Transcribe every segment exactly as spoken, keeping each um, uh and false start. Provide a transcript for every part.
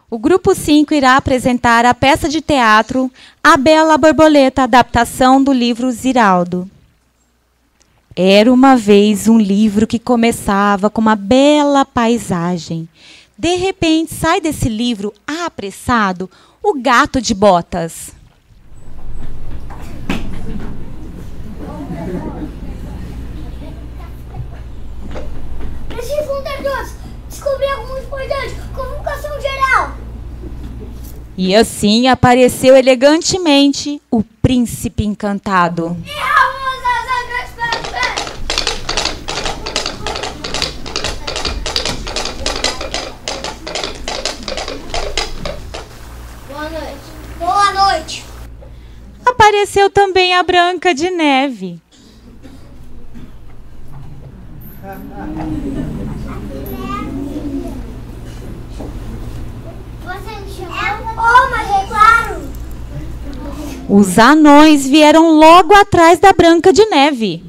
O Grupo cinco irá apresentar a peça de teatro A Bela Borboleta, adaptação do livro Ziraldo. Era uma vez um livro que começava com uma bela paisagem. De repente, sai desse livro, apressado, o gato de botas. Preciso contar todos. Descobri algo muito importante. Convocação geral. E assim apareceu elegantemente o príncipe encantado. E vamos às agras. Boa noite. Boa noite. Apareceu também a Branca de Neve. Você me chamou? Oh, mas é claro. Os anões vieram logo atrás da Branca de Neve.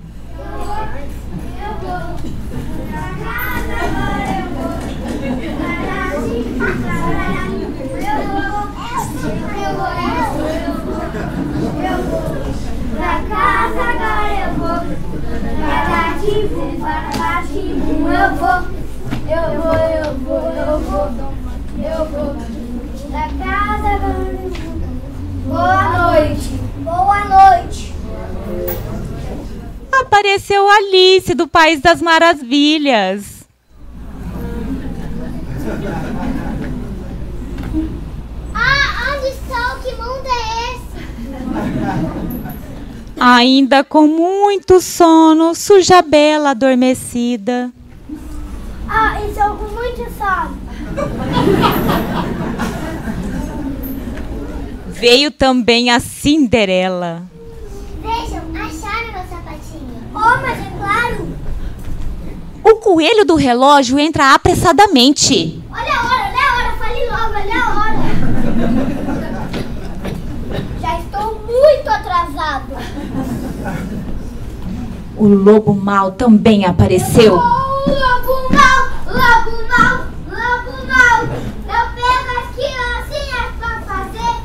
Pra casa agora eu vou. Pra cativo, para cativo eu vou. Eu vou, eu vou, eu vou. Eu vou. Pra casa agora eu vou. Boa noite. Boa noite. Apareceu Alice do País das Maravilhas. Ah, onde está? Que mundo é esse? Ainda com muito sono, surge a Bela adormecida. Ah, estou com muito sono. Veio também a Cinderela. Vejam, acharam meu sapatinho. Oh, mas é claro. O coelho do relógio entra apressadamente. Olha a hora, olha a hora, fale logo, olha a hora. Já estou muito atrasado. O lobo mau também apareceu. Oh, lobo mau, lobo mau, lobo mau. Eu pego as criancinhas pra fazer.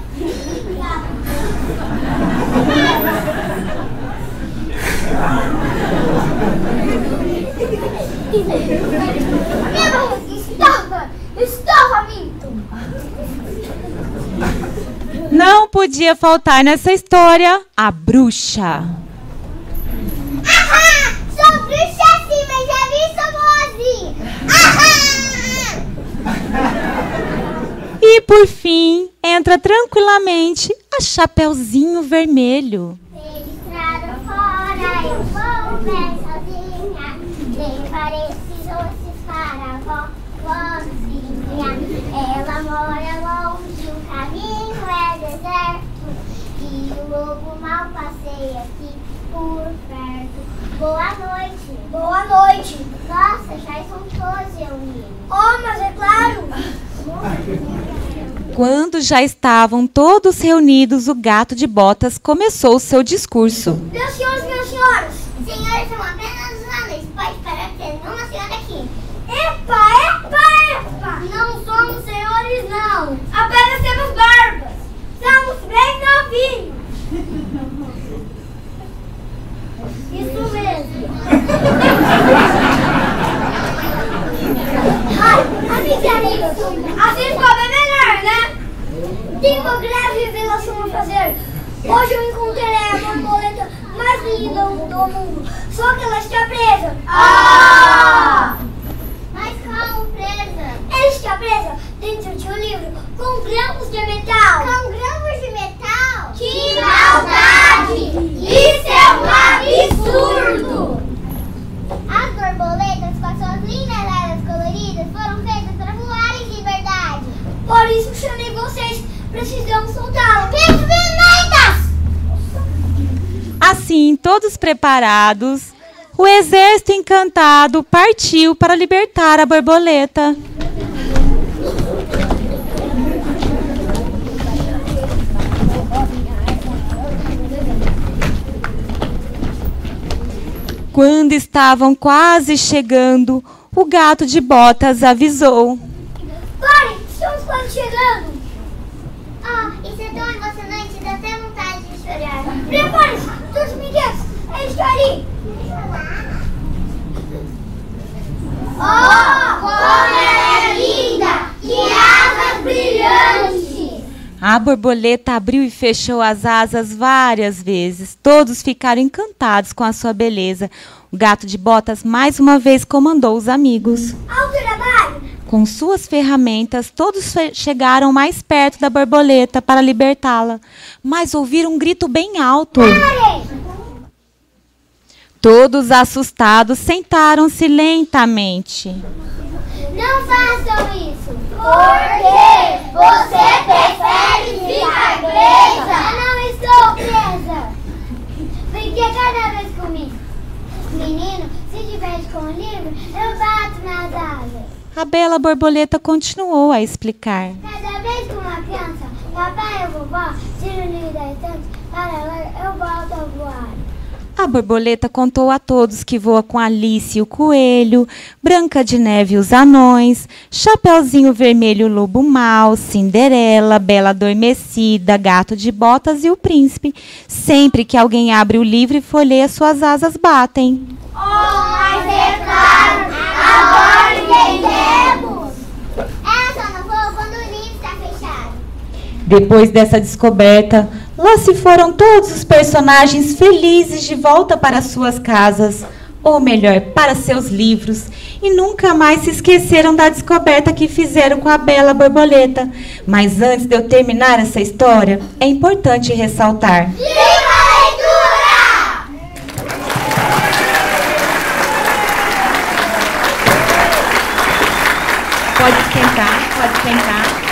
Estava, estava minto. Não podia faltar nessa história a bruxa. Ahá! Sou bruxa sim, mas já vi, sou boazinha. Ahá! E por fim, entra tranquilamente a Chapeuzinho Vermelho. Estrada fora, eu vou bem sozinha. Levarei esses doces para a vó, vozinha. Ela mora longe, o caminho é deserto. E o lobo mal passeia aqui por perto. Boa noite. Boa noite. Nossa, já são todos reunidos. Oh, mas é claro. Quando já estavam todos reunidos, o gato de botas começou seu discurso. Meus senhores, meus senhores. Senhores são apenas os anões. Pode esperar que tem uma senhora aqui. Epa, epa, epa. Não somos senhores, não. Apenas temos barbas. Somos bem novinhos. Isso mesmo. Ai, amigas e amigos, assim ficou bem melhor, né? Tenho uma grave revelação a fazer. Hoje eu encontrei a borboleta mais linda do mundo. Só que ela está presa. Ah! Mas como presa? Ela está presa dentro de um livro com grampos de metal. Com grampos de metal? Que maldade! Isso é um absurdo! As borboletas com as suas lindas asas coloridas foram feitas para voar em liberdade. Por isso chamei vocês. Precisamos soltá-las. Violentas! Assim, todos preparados, o exército encantado partiu para libertar a borboleta. Quando estavam quase chegando, o gato de botas avisou. Parem, estamos quase chegando. ali. Oh, como ela é linda! Que asas brilhantes! A borboleta abriu e fechou as asas várias vezes. Todos ficaram encantados com a sua beleza. O gato de botas mais uma vez comandou os amigos. Ao trabalho! Com suas ferramentas, todos chegaram mais perto da borboleta para libertá-la. Mas ouviram um grito bem alto. Parem! Todos assustados sentaram-se lentamente. Não façam isso! Porque você prefere ficar presa? Eu não estou presa! Porque cada vez que o menino se diverte com o livro, eu bato nas asas. A bela borboleta continuou a explicar. Cada vez que uma criança, papai ou vovó, tira o livro da estante para ler, eu volto a voar. A borboleta contou a todos que voa com Alice e o coelho, Branca de Neve e os anões, Chapeuzinho Vermelho e o lobo mau, Cinderela, Bela Adormecida, Gato de Botas e o príncipe. Sempre que alguém abre o livro e folheia, suas asas batem. Oh, mas é claro, agora entendemos. Ela só não voa quando o livro está fechado. Depois dessa descoberta, lá se foram todos os personagens felizes de volta para suas casas, ou melhor, para seus livros, e nunca mais se esqueceram da descoberta que fizeram com a bela borboleta. Mas antes de eu terminar essa história, é importante ressaltar. Viva a leitura! Pode sentar, pode sentar.